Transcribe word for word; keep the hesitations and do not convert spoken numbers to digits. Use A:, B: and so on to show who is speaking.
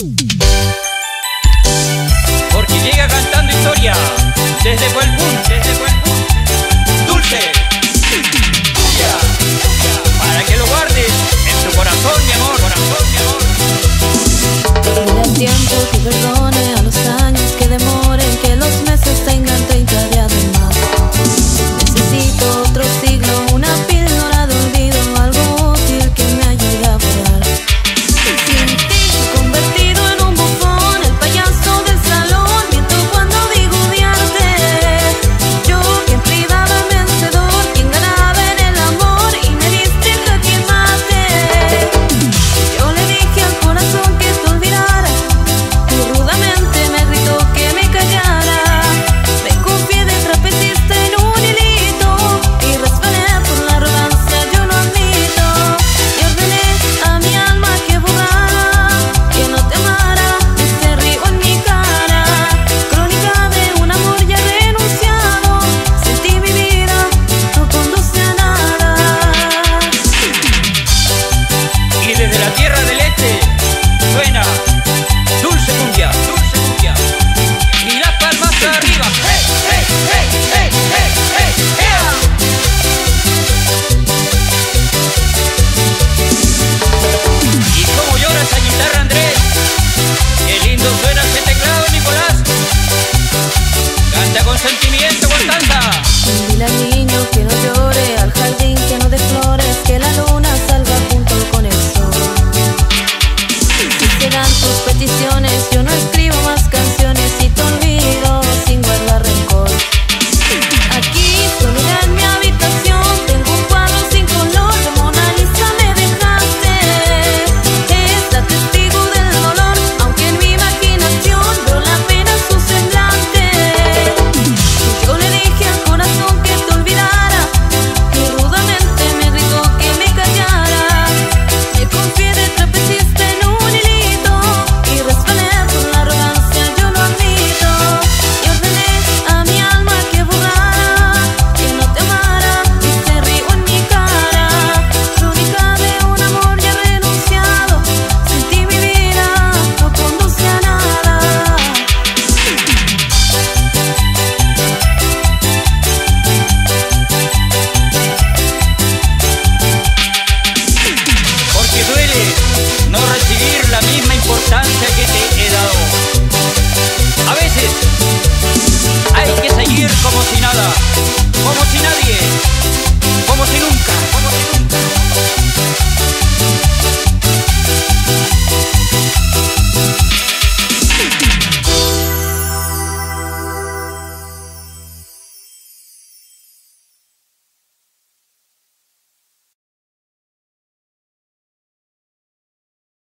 A: Porque llega cantando historia desde Huelpún, desde Huelpún. Dulce, tuya, para que lo guardes en tu corazón, mi amor, corazón, mi amor.
B: Dile al tiempo que perdone, a los años que demoren, que los meses tengan treinta días de más. Necesito otro siglo, una píldora de olvido, algo útil que me ayude a volar. Sin ti, convertido en un bufón, el payaso del salón, miento cuando digo odiarte. Yo que privaba al vencedor, quien ganaba en el amor, y me diste el jaque mate. Yo le dije al corazón que te olvidara, y rudamente me gritó que me callara. Me confié de trapecista en un hilito, y resbalé por la arrogancia, yo lo admito. Y ordené a mi alma que borrara, que no te amara, este río en mi cara. Crónica de un amor ya renunciado, sentí mi vida, no conduce a nada.
A: Y desde la tierra del este suena dulce cumbia, dulce cumbia. Y las palmas arriba. ¡Hey, hey, hey, hey, hey, hey, ea! Y como llora esa guitarra, Andrés. Qué lindo suena ese teclado, Nicolás. Canta con sentimiento, Constanza.
B: Dile al niño que no llore, al jardín que no dé flores, que la luna salga junto con el sol. Si se dan tus peticiones, yo